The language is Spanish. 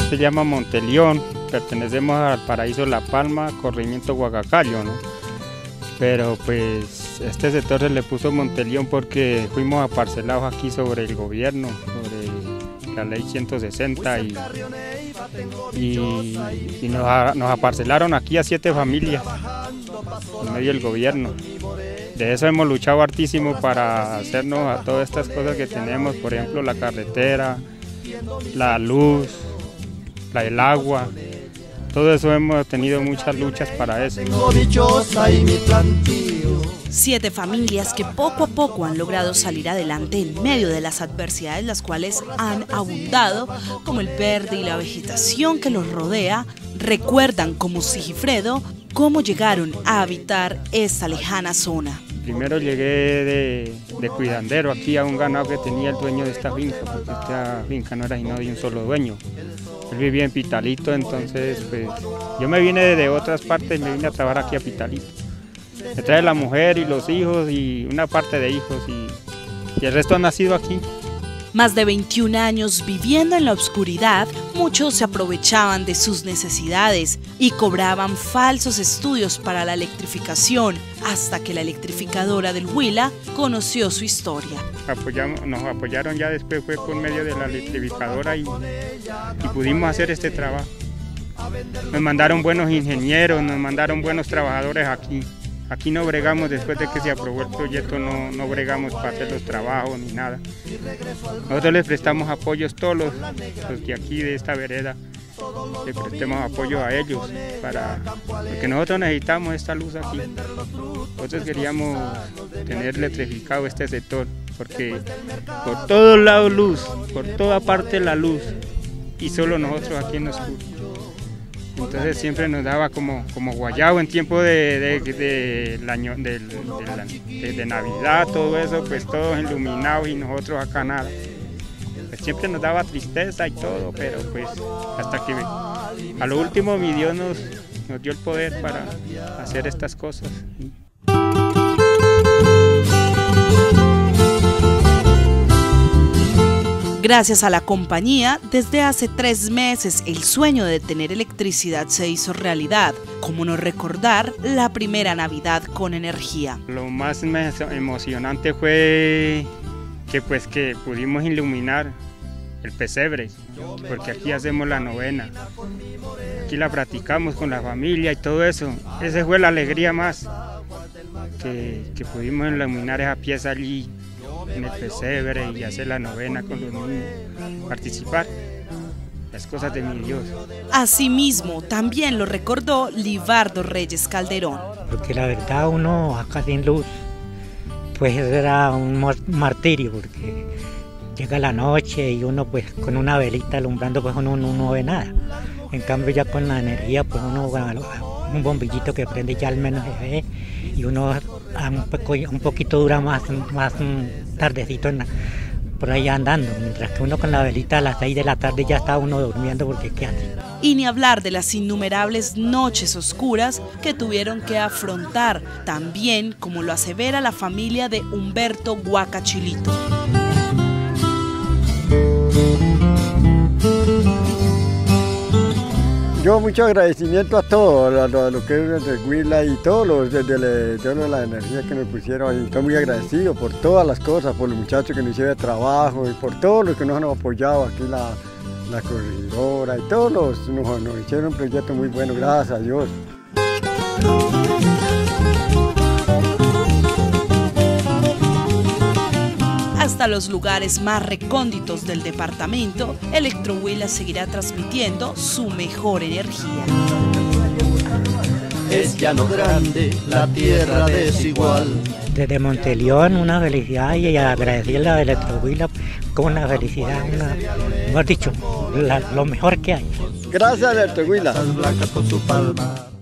se llama Monteleón, pertenecemos al Paraíso La Palma, corregimiento Guacacayo, ¿no? Pero pues este sector se le puso Monteleón porque fuimos aparcelados aquí sobre el gobierno, sobre la ley 160 y nos aparcelaron aquí a 7 familias en medio del gobierno. De eso hemos luchado hartísimo para hacernos a todas estas cosas que tenemos, por ejemplo la carretera, la luz, el agua. Todo eso hemos tenido muchas luchas para eso. 7 familias que poco a poco han logrado salir adelante en medio de las adversidades las cuales han abundado, como el verde y la vegetación que los rodea, recuerdan como Sigifredo cómo llegaron a habitar esta lejana zona. Primero llegué de cuidandero aquí a un ganado que tenía el dueño de esta finca, porque esta finca no era sino de un solo dueño. Él vivía en Pitalito, entonces pues yo me vine de otras partes, me vine a trabajar aquí a Pitalito. Me trae la mujer y los hijos y una parte de hijos y el resto han nacido aquí. Más de 21 años viviendo en la oscuridad, muchos se aprovechaban de sus necesidades y cobraban falsos estudios para la electrificación, hasta que la electrificadora del Huila conoció su historia. Nos apoyaron ya después, fue por medio de la electrificadora y pudimos hacer este trabajo. Nos mandaron buenos ingenieros, nos mandaron buenos trabajadores aquí. Aquí no bregamos, después de que se aprobó el proyecto, no bregamos para hacer los trabajos ni nada. Nosotros les prestamos apoyos, todos los de aquí, de esta vereda, le prestemos apoyo a ellos, porque nosotros necesitamos esta luz aquí. Nosotros queríamos tener electrificado este sector, porque por todos lados luz, por toda parte la luz, y solo nosotros aquí en lo oscuro. Entonces siempre nos daba como guayabo en tiempo de Navidad, todo eso, pues todos iluminados y nosotros acá nada. Pues siempre nos daba tristeza y todo, pero pues hasta que a lo último mi Dios nos dio el poder para hacer estas cosas. Gracias a la compañía, desde hace 3 meses el sueño de tener electricidad se hizo realidad. ¿Cómo no recordar la primera Navidad con energía? Lo más emocionante fue que pudimos iluminar el pesebre, porque aquí hacemos la novena. Aquí la practicamos con la familia y todo eso. Esa fue la alegría más, que pudimos iluminar esa pieza allí en el pesebre y hacer la novena con los niños, participar, las cosas de mi Dios. Asimismo, también lo recordó Libardo Reyes Calderón. Porque la verdad uno acá sin luz, pues era un martirio, porque llega la noche y uno pues con una velita alumbrando pues uno no ve nada. En cambio ya con la energía pues uno un bombillito que prende ya al menos se ve y uno un poquito dura más tardecito por ahí andando, mientras que uno con la velita a las 6 de la tarde ya está uno durmiendo porque ¿qué hace? Y ni hablar de las innumerables noches oscuras que tuvieron que afrontar, también como lo asevera la familia de Humberto Guacachilito. Yo mucho agradecimiento a todos, a lo que es el Huila y todos los de la energía que nos pusieron ahí. Estoy muy agradecido por todas las cosas, por los muchachos que nos hicieron trabajo y por todos los que nos han apoyado aquí, la corregidora y todos nos hicieron un proyecto muy bueno, gracias a Dios. Hasta los lugares más recónditos del departamento, Electrohuila seguirá transmitiendo su mejor energía. Es llano grande, la tierra desigual. Desde Monteleón una felicidad y agradecerle a Electrohuila con una felicidad, mejor dicho, lo mejor que hay. Gracias a Electrohuila. Blancas con su palma.